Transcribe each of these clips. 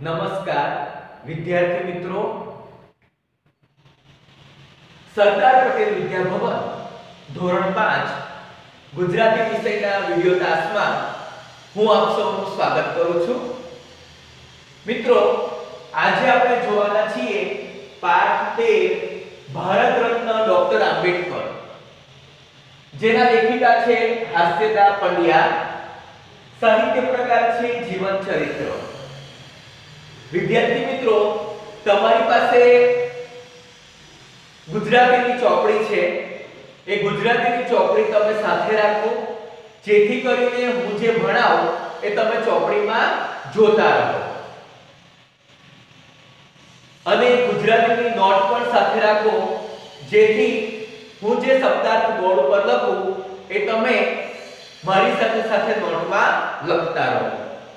નમસ્કાર વિદ્યાર્થી મિત્રો, સરદાર પટેલ વિદ્યાભવન ધોરણ 5 ગુજરાતી વિષયના વિડિયો ક્લાસમાં હું આપ સૌનું સ્વાગત કરું છું. મિત્રો, આજે આપણે જોવાના છીએ પાઠ 13 ભારત રત્ન ડોક્ટર આંબેડકર, જેના લેખિકા છે હાસ્યદા પંડ્યા, સાહિત્ય પ્રકાર છે જીવન ચરિત્ર. વિદ્યાર્થી મિત્રો, તમારી પાસે ગુજરાતીની ચોપડી છે. એ ગુજરાતીની ચોપડી તમે સાથે રાખો, જેથી કરીને હું જે ભણાવું એ તમે ચોપડીમાં જોતા રહો. અને ગુજરાતીની નોટ પણ સાથે રાખો, જેથી હું જે શબ્દાર્થ બોર્ડ ઉપર લખું એ તમે મારી સાથે સાથે નોટમાં લખતા રહો.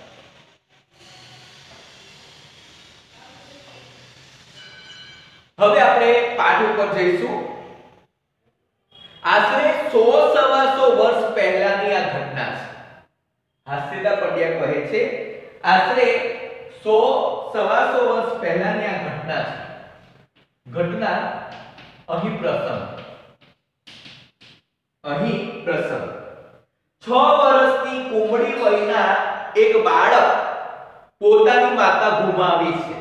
હવે આપણે પાઠ ઉપર જઈશું. આશરે 100-125 વર્ષ પહેલાની આ ઘટના છે. હાસ્યદા પંડ્યા કહે છે આશરે 100-125 વર્ષ પહેલાની આ ઘટના છે. ઘટના અહીં પ્રસંગ 6 વર્ષની કુમળી વયના એક બાળક પોતાની માતા ગુમાવી છે.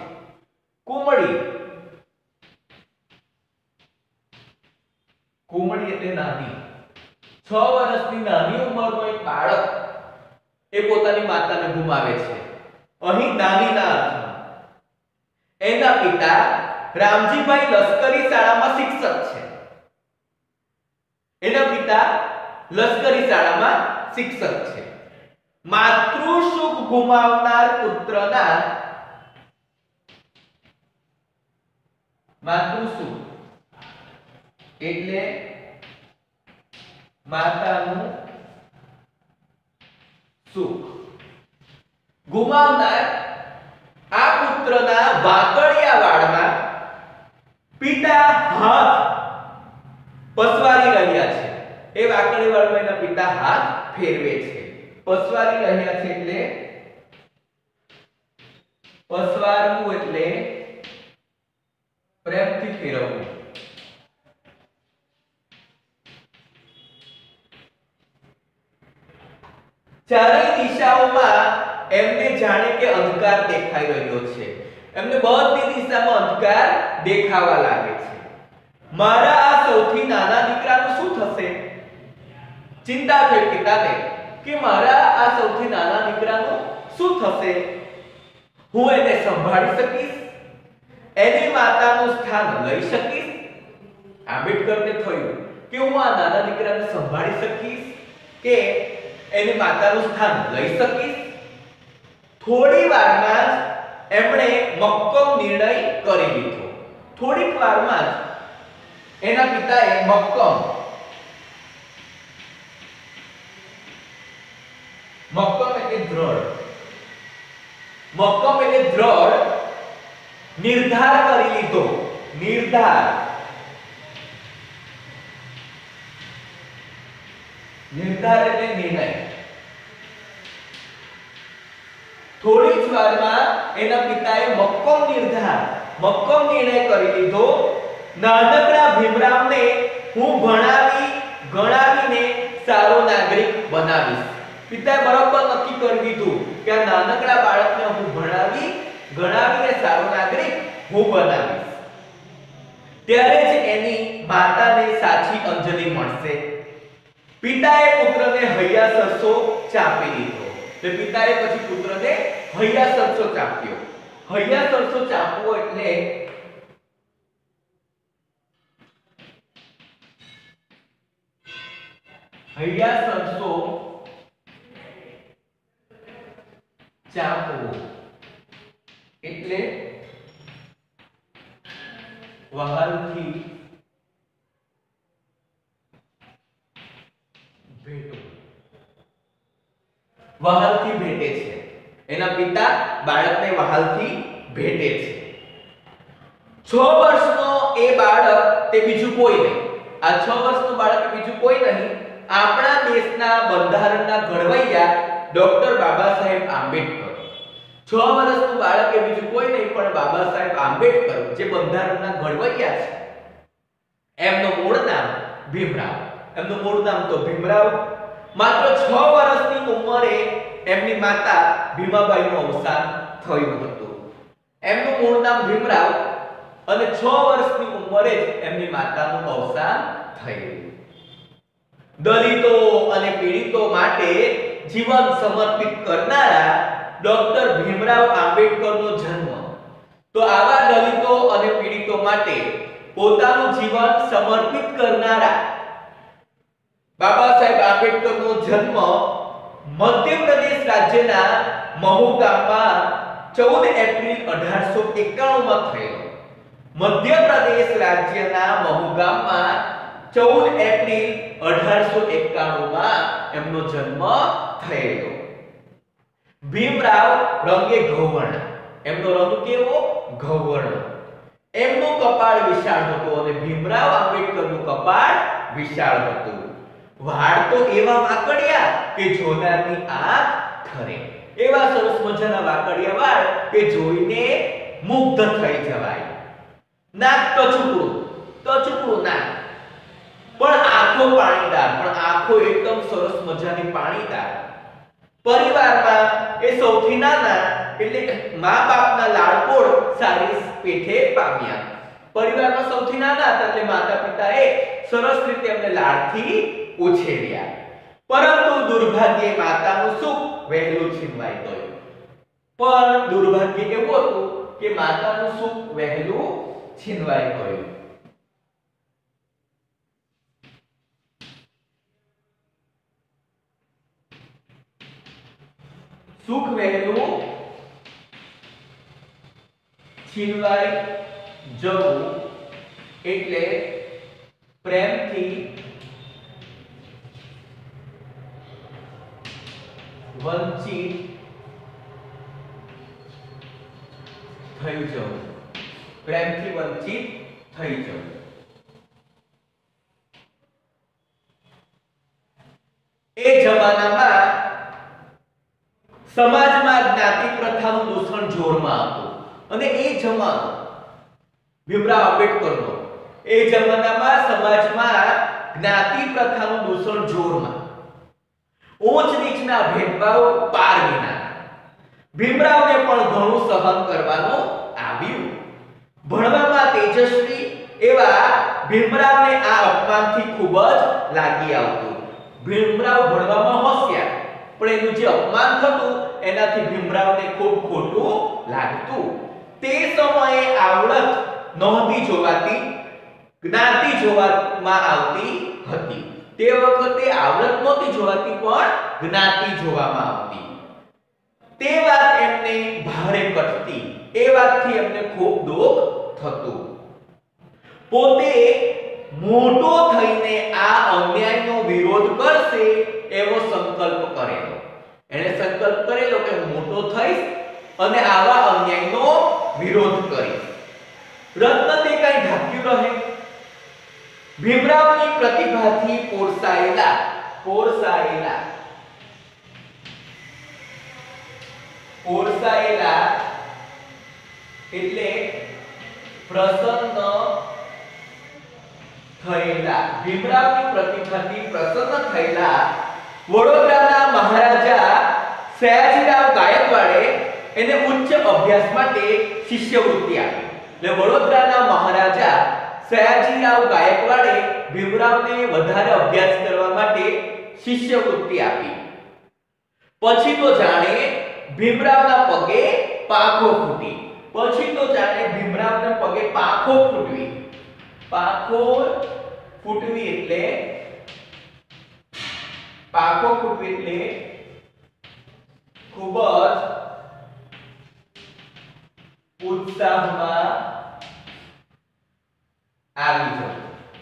કુમળી એટલે નાની. 6 વર્ષની નાની ઉંમરનો એક બાળક એ પોતાની માતાને ગુમાવે છે. અહીં નાનીના અર્થમાં. એના પિતા રામજીભાઈ લશ્કરી શાળામાં શિક્ષક છે. માતૃસુખ ગુમાવનાર પુત્રના માતૃસુખ એટલે માતાનું સુખ ગુમાવનાર આ પુત્રના વાકડિયા વાળમાં પિતા હાથ પસવારી રહ્યા છે. એ વાકડિયા વાળમાં એના પિતા હાથ ફેરવે છે. પસવારી રહ્યા છે એટલે પસવારવું એટલે પ્રેમથી ફેરવવું. ચારેય દિશાઓમાં એમને જાણે કે અંધકાર દેખાઈ રહ્યો છે. એમને બધી દિશામાં અંધકાર દેખાવા લાગે છે. મારા આ સૌથી નાના દીકરાનું શું થશે? ચિંતા થઈ પિતાને કે મારા આ સૌથી નાના દીકરાનું શું થશે? હું એને સંભાળી શકીશ? એની માતાનું સ્થાન લઈ શકીશ? આંબેડકરને થયું કે હું આ નાના દીકરાને સંભાળી શકીશ કે એની માતાનું સ્થાન લઈ શકીશ? થોડી વારમાં જ એમણે મક્કમ નિર્ણય કરી લીધો. થોડીક વારમાં જ એના પિતાએ મક્કમ એટલે દ્રઢ નિર્ધાર કરી લીધો. નિર્ધાર એટલે નિર્ણય. થોડી જ વારમાં એના પિતાએ મક્કમ નિર્ણય કરી લીધો. નાનકડા ભીમરાવને હું ગણાવીને સારો નાગરિક બનાવીશ. પિતાએ બરાબર નક્કી કરી દીધું કે આ નાનકડા બાળકને હું ગણાવીને સારો નાગરિક હું બનાવીશ. ત્યારે જ એની માતાને સાચી અંજલિ મળશે. પિતાએ પુત્રને હૈયા સરસો ચાપી દીધો. પિતાએ પછી પુત્રને હૈયા સરસો ચાપ્યો. હૈયા સરસો ચાપવો એટલે હૈયા સરસો ચાપવો એટલે વહાલથી ભેટે છે. એના પિતા બાળકને વહાલથી ભેટે છે. 6 વર્ષનો એ બાળક તે બીજું કોઈ નહીં. આ 6 વર્ષનું બાળક બીજું કોઈ નહીં, આપણા દેશના બંધારણના ઘડવૈયા ડોક્ટર બાબા સાહેબ આંબેડકર. 6 વર્ષનું બાળક એ બીજું કોઈ નહીં પણ બાબા સાહેબ આંબેડકર જે બંધારણના ઘડવૈયા છે. એમનું મૂળ નામ ભીમરાવ. એમનું મૂળ નામ તો ભીમરાવ. માત્ર 6 વર્ષની ઉંમરે એમની માતા ભીમાબાઈનું અવસાન થયું હતું. એમનું મૂળ નામ ભીમરાવ અને 6 વર્ષની ઉંમરે જ એમની માતાનું અવસાન થયું. દલિતો અને પીડિતો માટે જીવન સમર્પિત કરનારા ડોક્ટર ભીમરાવ આંબેડકરનો જન્મ. તો આવા દલિતો અને પીડિતો માટે પોતાનું જીવન સમર્પિત કરનારા બાબા સાહેબ આંબેડકરનો જન્મ મધ્યપ્રદેશ રાજ્યના મહુ ગામમાં 14 એપ્રિલ 1891 માં થયો. મધ્યપ્રદેશ રાજ્યના મહુ ગામમાં 14 એપ્રિલ 1891 માં એમનો જન્મ થયેલો. ભીમરાવ રંગે ગૌવર્ણ. એમનો રંગ કેવો? ગૌવર્ણ. એમનું કપાળ વિશાળ હતું અને ભીમરાવ આંબેડકરનું કપાળ વિશાળ હતું. વાળ તો એવા વાકડિયા કે જોનારની આંખ ઠરે. એવા સરસ મજાના વાકડિયા વાળ કે જોઈને મુગ્ધ થઈ જવાય. નાક ટચુકડું નાક, પણ આંખો પાણીદાર, પણ આંખો એકદમ સરસ મજાની પાણીદાર. પરિવારમાં એ સૌથી નાના એટલે મા-બાપના લાડકોડ સારી પેઠે પામ્યા. પરિવારમાં સૌથી નાના હતા એટલે માતા પિતાએ સરસ રીતે એમને લાડથી ઉછેર્યા. પરંતુ દુર્ભાગ્યે માતાનું સુખ વહેલું છીનવાઈ ગયું. પણ દુર્ભાગ્ય એવું હતું કે માતાનું સુખ વહેલું છીનવાઈ ગયું. સુખ વહેલું છીનવાઈ જવું એટલે પ્રેમથી વંચિત થઈ જવું. પ્રેમથી વંચિત થઈ જવું. એ જમાનામાં સમાજમાં જ્ઞાતિ પ્રથાનું દૂષણ જોરમાં હતું અને એ જમાનો ભીમરાવ આંબેડકરનો, એ જમાનામાં સમાજમાં જ્ઞાતિ પ્રથાનું દૂષણ જોરમાં, ઉચ્ચ નીચના ભેદભાવ પાર વિના. ભીમરાવને પણ ઘણું સહન કરવાનું આવ્યું. ભણવામાં તેજસ્વી એવા ભીમરાવને આ અપમાનથી ખૂબ જ લાગી આવતું. ભીમરાવ ભણવામાં હોશિયાર, પણ એનું જે અપમાન થતું એનાથી ભીમરાવને ખૂબ ખોટું લાગતું. તે સમયે આવડત નહોતી જોવાતી, જ્ઞાતિ જોવામાં આવતી હતી. તે વખતે આવડત નહોતી જોવાતી પણ જ્ઞાતિ જોવામાં આવતી. તે વાત એમને ભારે કટતી. એ વાતથી એમને ખૂબ દુઃખ થતું. પોતે મોટો થઈને આ અન્યાયનો વિરોધ કરશે એવો સંકલ્પ કરેલો. એણે સંકલ્પ કરેલો કે હું મોટો થઈશ અને આવા અન્યાયનો વિરોધ કરીશ. રત્ન તે કઈ ઢાંક્યું રહે. ભીમરાવની પ્રતિભાથી પોરસાયેલા એટલે પ્રસન્ન થયેલા. ભીમરાવની પ્રતિભાથી પ્રસન્ન થયેલા વડોદરાના મહારાજા સયાજીરાવ ગાયકવાડે એને ઉચ્ચ અભ્યાસ માટે શિષ્યવૃત્તિ આપી. એટલે વડોદરાના મહારાજા સયાજીરાવ ગાયકવાડે ભીમરાવને વધારે અભ્યાસ કરવા માટે શિષ્યવૃત્તિ આપી. પછી તો જાણે ભીમરાવના પગે પાંખો ફૂટી. પાંખો ફૂટવી એટલે ખૂબ જ ઉત્સાહમાં આવી જવું.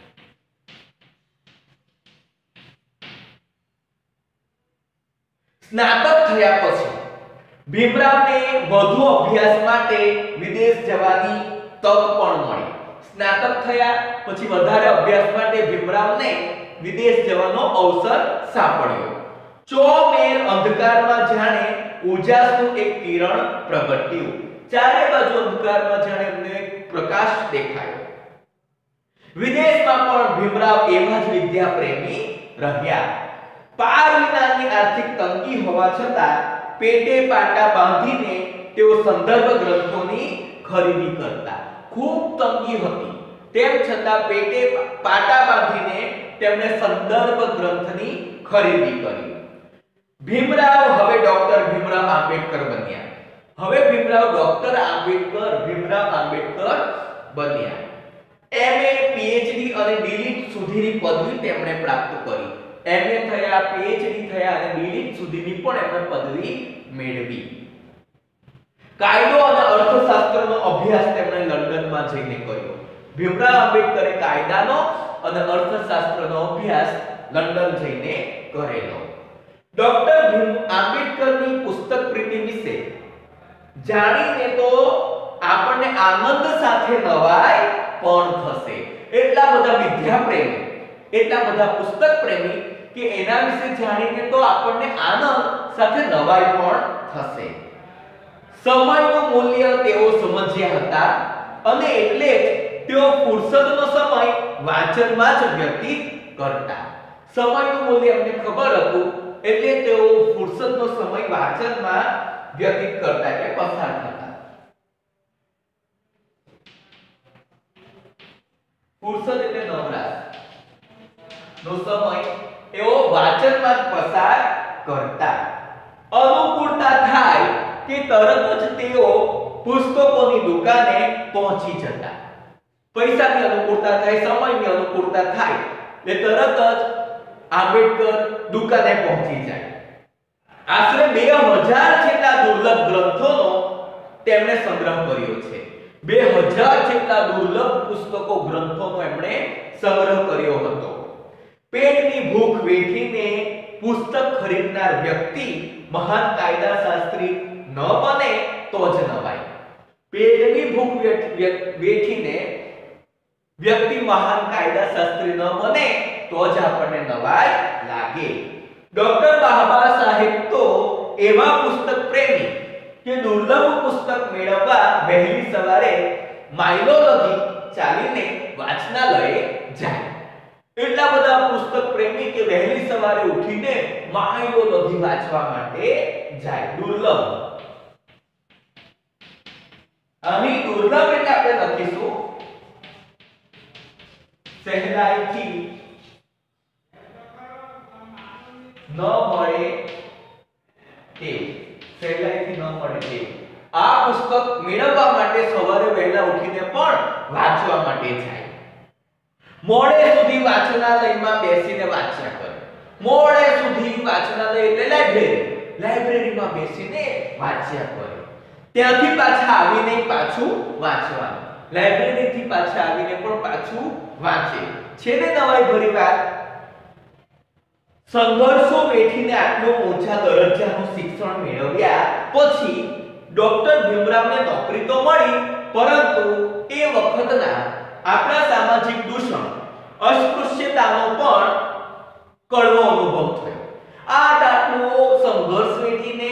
સ્નાતક થયા પછી ભીમરાવને વધુ અભ્યાસ માટે વિદેશ જવાની તક પણ મળી. સ્નાતક થયા પછી વધારે અભ્યાસ માટે ભીમરાવને વિદેશ જવાનો અવસર સાંપડ્યો. ચોમેર અંધકારમાં જાણે ઉજાસનું એક કિરણ પ્રગટ્યું. ચારે બાજુ અંધકારમાં જાણે એમને એક પ્રકાશ દેખાયો. વિદેશમાં પણ ભીમરાવ એવા જ વિદ્યા પ્રેમી રહ્યા. પાર વિનાની આર્થિક તંગી હોવા છતાં પેટે પાટા બાંધીને તેઓ સંદર્ભ ગ્રંથોની ખરીદી કરતા. ખૂબ તંગી હતી તેમ છતાં પેટે પાટા બાંધીને તેમણે સંદર્ભ ગ્રંથની ખરીદી કરી. ભીમરાવ હવે ડોક્ટર ભીમરાવ આંબેડકર બન્યા. હવે ભીમરાવ આંબેડકર બન્યા. એમએ, પીએચડી અને ડીલિટ સુધીની પદવી તેમણે પ્રાપ્ત કરી. એમએ થયા, પીએચડી થયા અને ડીલિટ સુધીની પણ એમણે પદવી મેળવી. કાયદો અને અર્થશાસ્ત્રનો અભ્યાસ તેમણે લંડનમાં જઈને કર્યો. ભીમરાવ આંબેડકરે કાયદાનો અને અર્થશાસ્ત્રનો અભ્યાસ લંડન જઈને કરેલો. ડોક્ટર ભીમ આંબેડકરની પુસ્તક પ્રીતિ વિશે જાણીને તો આપણને આનંદ સાથે નવાઈ પણ થશે. એટલા બધા વિદ્યા પ્રેમી, એટલા બધા પુસ્તક પ્રેમી કે એના વિશે જાણીને તો આપણને આનંદ સાથે નવાઈ પણ થશે. સમયનું મૂલ્ય તેઓ સમજ્યા હતા અને એટલે જ તેઓ ફુરસદનો સમય વાંચનમાં જ વ્યતીત કરતા. સમયનું મૂલ્ય એમને ખબર હતું એટલે તેઓ ફુરસદનો સમય વાંચનમાં વ્યતીત કરતા કે પસાર થતા. ફુરસદ એટલે નવરાશ નો સમય એઓ વાંચનમાં જ પસાર કરતા. અનુકૂળતા થાય કે તરત જ તેઓ પુસ્તકોની દુકાને પહોંચી જતા. પૈસાની અનુકૂળતા થાય, સમયની અનુકૂળતા થાય એટલે તરત જ આંબેડકર દુકાને પહોંચી જાય. આશરે 2000 જેટલા દુર્લભ ગ્રંથોનો તેમણે સંગ્રહ કર્યો છે. 2000 જેટલા દુર્લભ પુસ્તકો, ગ્રંથોનો એમણે સંગ્રહ કર્યો હતો. પેટની ભૂખ વેઠીને પુસ્તક ખરીદનાર વ્યક્તિ મહાન કાયદાશાસ્ત્રી ન બને તો જ નવાય. પેટની ભૂખ વેઠીને વ્યક્તિ મહાન કાયદાશાસ્ત્રી ન બને તો જ આપણને નવાઈ લાગે. ડોક્ટર બાબા સાહેબ તો એવા પુસ્તક પ્રેમી કે દુર્લભ પુસ્તક મેળવવા વહેલી સવારે માઇલો લગી ચાલીને વાંચનાલયે જાય. એટલા બધા પુસ્તક પ્રેમી કે વહેલી સવારે ઉઠીને માઇલો લગી વાંચવા માટે જાય. દુર્લભ, અહીં દુર્લભ એટલે આપણે લખીશું સહેલાઈથી ન મળે તે. સહેલાઈથી ન મળે તે. આ પુસ્તક મેળવવા માટે સવારે વહેલા ઉઠીને પણ વાંચવા માટે જાય. મોડે સુધી વાંચનાલયમાં બેસીને વાંચ્યા કરે. મોડે સુધી વાંચનાલય એટલે લાઇબ્રેરીમાં બેસીને વાંચ્યા કરે. ત્યાંથી પાછા આવીને પાછું વાંચવાનું. લાઇબ્રેરીથી પાછા આવીને પણ પાછું વાંચે. છે ને નવાઈ ભરી વાત. સંઘર્ષો વેઠીને આટલું ઊંચા દરજ્જાનું શિક્ષણ મેળવ્યા પછી ડોક્ટર ભીમરાવને નોકરી તો મળી, પરંતુ એ વખતના આપણા સામાજિક દૂષણ, અસ્પૃશ્યતાનો પણ કડવો અનુભવ થયો. આટલો સંઘર્ષ વેઠીને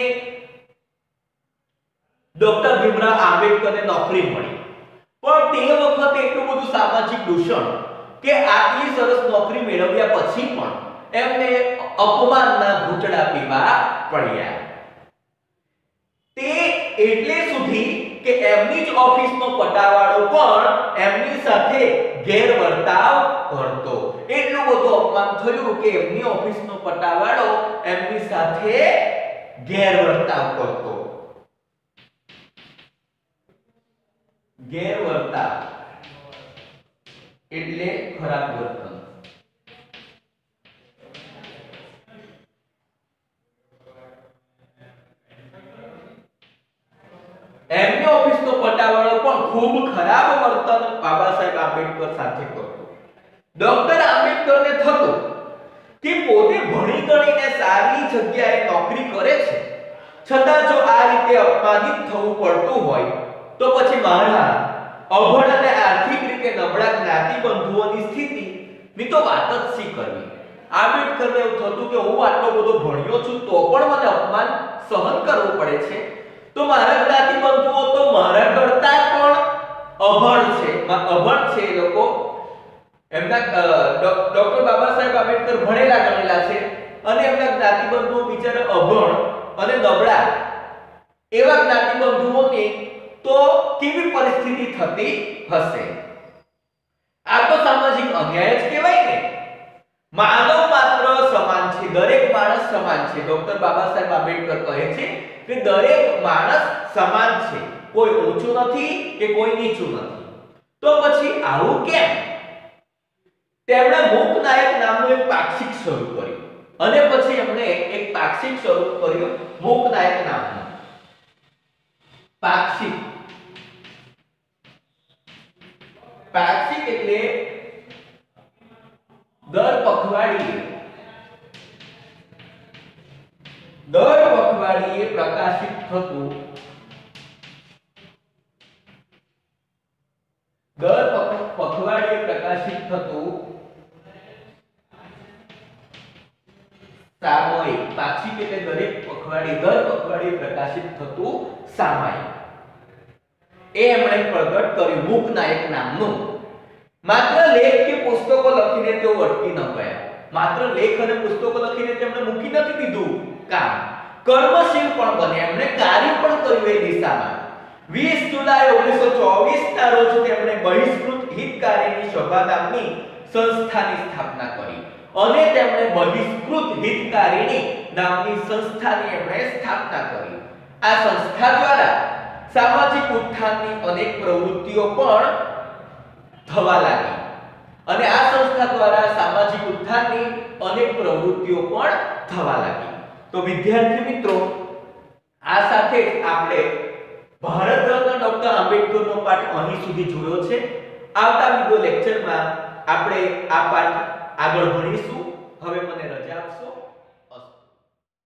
ડોક્ટર ભીમરાવ આંબેડકરને નોકરી મળી, પણ તે વખતે એટલું બધું સામાજિક દૂષણ કે આટલી સરસ નોકરી મેળવ્યા પછી પણ એમને અપમાનના ઘૂંટડા પીવા પડ્યા. તે એટલે સુધી કે એમની જ ઓફિસનો પટાવાળો પણ એમની સાથે ગેરવર્તાવ કરતો. એટલું બધું અપમાન થયું કે એમની ઓફિસનો પટાવાળો એમની સાથે ગેરવર્તાવ કરતો. ગેરવર્તાવ એટલે ખરાબ વર્તન. એમની ઓફિસનો પટાવાળો પણ ખૂબ ખરાબ વર્તન બાબા સાહેબ આંબેડકર સાથે કરતો. ડોક્ટર આંબેડકરને થતું કે પોતે ભણી ગણીને સારી જગ્યાએ નોકરી કરે છે, છતાં જો આ રીતે અપમાનિત થવું પડતું હોય તો પછી મારા અભણ અને આર્થિક રીતે નબળા જ્ઞાતિ બંધુઓની સ્થિતિની તો વાત જ શી કરવી. આંબેડકરને એવું થતું કે હું આટલો બધો ભણ્યો છું તો પણ મને અપમાન સહન કરવું પડે છે, તો મારા જ્ઞાતિ બંધુઓ તો મારા કરતા પણ અભણ છે એ લોકો. એમના ડોક્ટર બાબા સાહેબ આંબેડકર ભણેલા ગણેલા છે અને એમના જ્ઞાતિ બંધુઓ બિચારા અભણ અને નબળા એવા જ્ઞાતિ બંધુઓની તો કેવી પરિસ્થિતિ થતી હશે. આ તો સામાજિક અન્યાય જ કહેવાય ને. માનવ માત્ર સમાન છે, દરેક માણસ સમાન છે. ડોક્ટર બાબા સાહેબ આંબેડકર કહે છે કે દરેક માણસ સમાન છે, કોઈ ઊંચું નથી કે કોઈ નીચું નથી. તો પછી આવું કેમ? તેમણે મૂકનાયક નામનું એક પાક્ષિક શરૂ કર્યું અને પછી એમણે એક પાક્ષિક શરૂ કર્યું મૂકનાયક નામનું. પાક્ષિક એટલે દર પખવાડિયે પ્રકાશિત થતું સામયિક. પાક્ષિક એટલે દર પખવાડિયે પ્રકાશિત થતું સામયિક. એ એમણે પ્રગટ કર્યું મૂકનાયક નામનું. માત્ર લેખ કે પુસ્તકો લખીને તેઓ અટકી ન ગયા. માત્ર લેખ અને પુસ્તકો લખીને તેમણે મૂકી નથી દીધું કામ, કર્મશીલ પણ બને. એમણે કાર્ય પણ કર્યું એ દિશામાં. 20 જુલાઈ 1924 ના રોજ તેમણે બહિષ્કૃત હિતકારીની સભા નામની સંસ્થાની સ્થાપના કરી અને તેમણે બહિષ્કૃત હિતકારીની નામની સંસ્થાની એમણે સ્થાપના કરી. આ સંસ્થા દ્વારા સામાજિક ઉત્થાનની અનેક પ્રવૃત્તિઓ પણ થવા લાગી અને આ સંસ્થા દ્વારા સામાજિક ઉત્થાનની અનેક પ્રવૃત્તિઓ પણ થવા લાગી. તો વિદ્યાર્થી મિત્રો, આ સાથે જ આપણે ભારત રત્ન ડોક્ટર આંબેડકરનો પાઠ અહીં સુધી જોયો છે. આવતા વિડિયો લેક્ચરમાં આપણે આ પાઠ આગળ ભણીશું. હવે મને રજા આપશો.